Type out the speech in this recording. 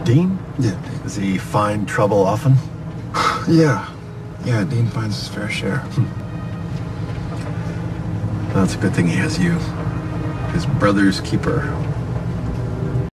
Dean? Yeah. Does he find trouble often? Yeah. Yeah, Dean finds his fair share. Well, it's a good thing he has you. His brother's keeper.